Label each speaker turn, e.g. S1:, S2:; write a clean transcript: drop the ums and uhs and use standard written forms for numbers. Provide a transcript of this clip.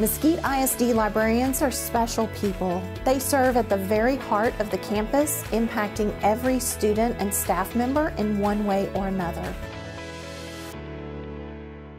S1: Mesquite ISD librarians are special people. They serve at the very heart of the campus, impacting every student and staff member in one way or another.